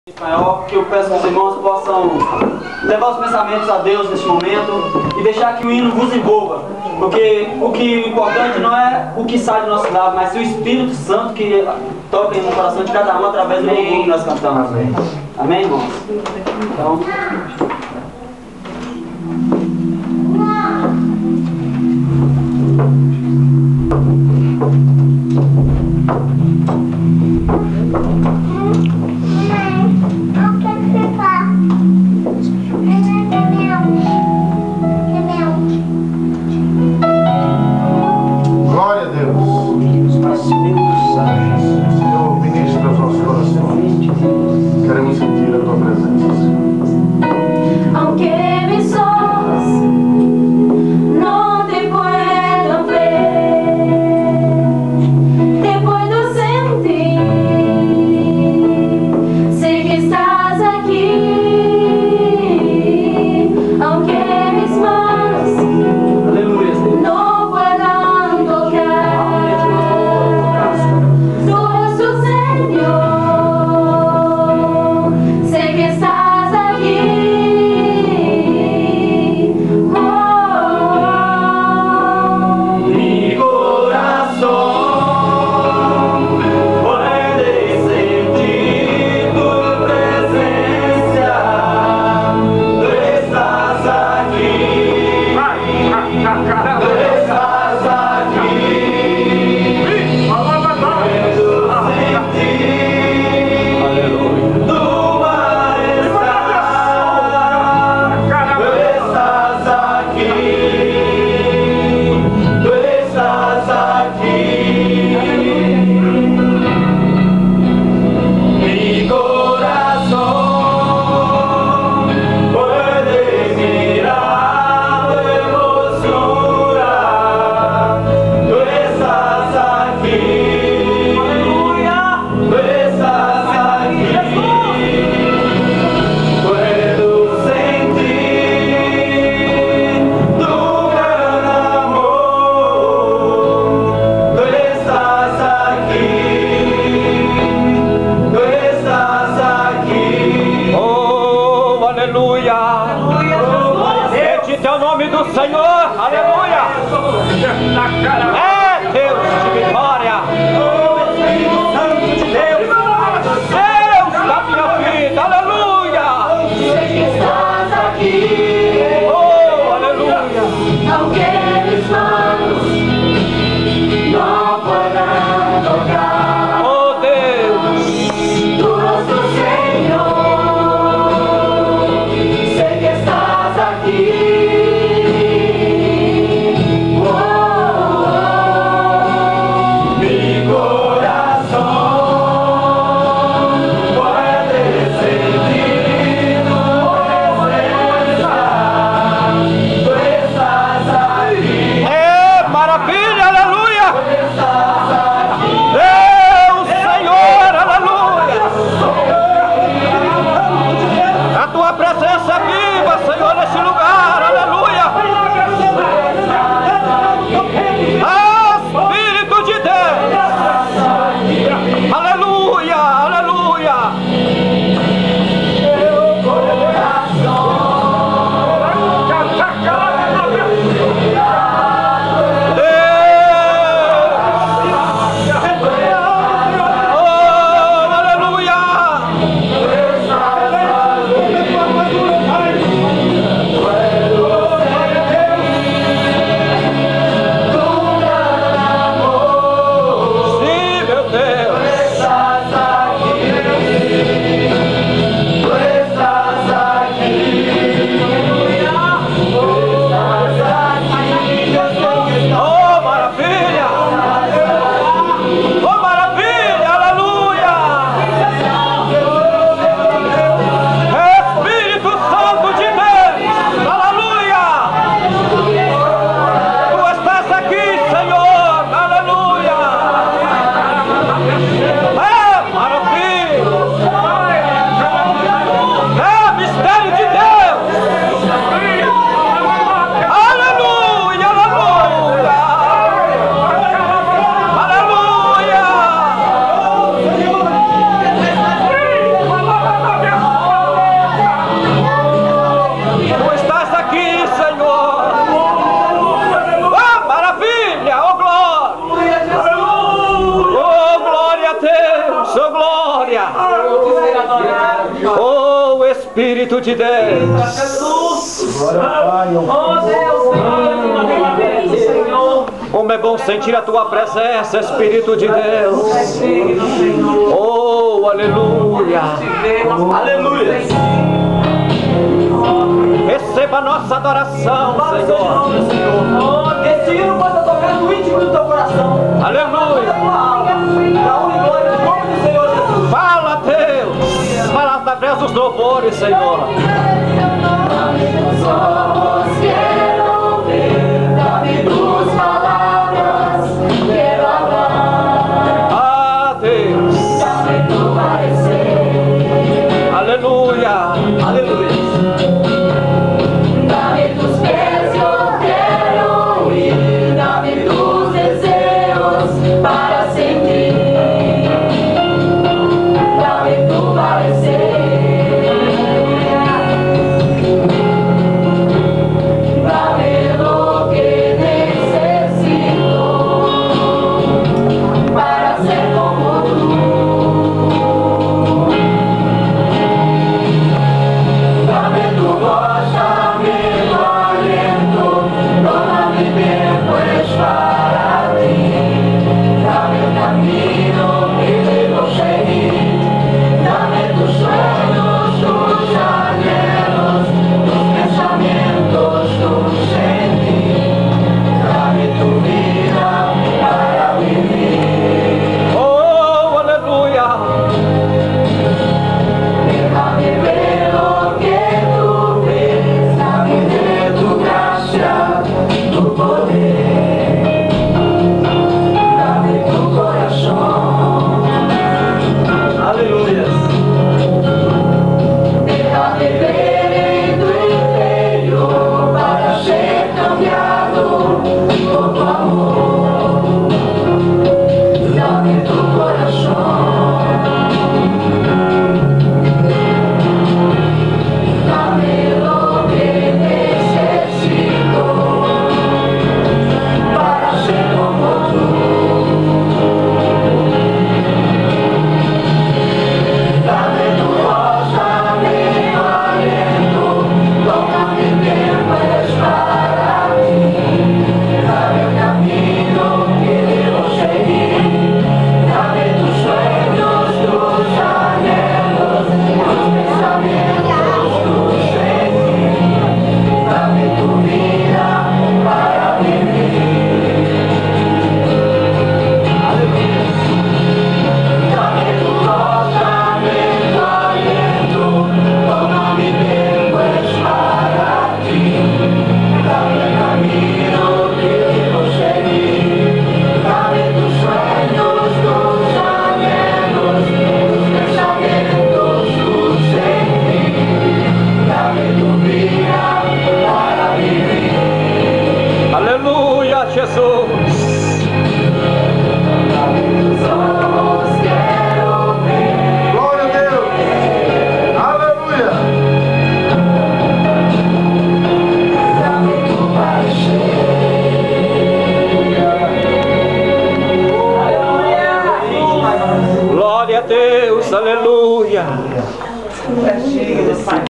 Maior, que eu peço que os irmãos possam levar os pensamentos a Deus neste momento e deixar que o hino vos envolva, porque o importante não é o que sai do nosso lado, mas o Espírito Santo que toca no coração de cada um através do louvor que nós cantamos. Amém, amém, irmãos? Então... Glória a Deus. Senhor, ministra aos nossos corações. Queremos sentir a tua presença. Aunque mis ojos no te puedan ver, te puedo sentir. Sé que estás aquí. Aunque mis manos no puedan tocar tu rostro, Señor. Sé que estás aquí. Bendito é o nome do Senhor, aleluia! É Deus de vitória! Deus da minha vida, aleluia! Sé que estás aquí. Oh, aleluia! Aunque mis manos no puedan tocar Oh, Deus! tu rostro, Señor. Sé Oh, Espírito de Deus. Jesus! Oh Deus, Senhor! Como é bom sentir a tua presença, Espírito de Deus. Oh, aleluia. Aleluia! Receba a nossa adoração, Senhor. Esse hino possa tocar no íntimo do teu coração. Aleluia. Da tua alma. Da honra e glória do nome do Senhor Jesus. Fala, Deus. Fala através dos louvores, Senhor. Somos, quero ouvir, dá-me tuas palavras, quero hablar, Ah, Deus. dá-me tu parecer, Aleluia. Aleluia! dá-me tus pés, eu quero ouvir, dá-me tus desejos para sentir, dá-me tu parecer. Dame lo que necesito para ser como tú. Dame tu voz, dame tu aliento, toma mi tiempo es para ti. Dame el camino que debo seguir, dame tus sueños, tus anhelos, tus pensamientos, tu sentir. Dame tu vida para vivir. Oh, aleluia. Déjame ver lo que tú ves, dame de tu gracia, tu poder. Dame tu corazón. Aleluia! Déjame ver en tu interior para ser cambiado por tu amor. Dame tu corazón. Dame lo que necesito para ser como tú. Dame tu voz, dame tu aliento, toma mi tiempo es para ti. Dame el camino que debo seguir, dame tus sueños, tus anhelos, tus pensamientos, tu sentir. Dame tu vida para vivir. Dame tu voz, dame tu aliento, toma mi tiempo es para ti. Dame el camino que debo seguir, dame tus sueños, tus anhelos, tus pensamientos, tu sentir. Dame tu vida para vivir. Aleluia, Jesus. Somos, quiero ver. Glória a Deus. Aleluia. Dame tu parecer. Glória a Deus, aleluia.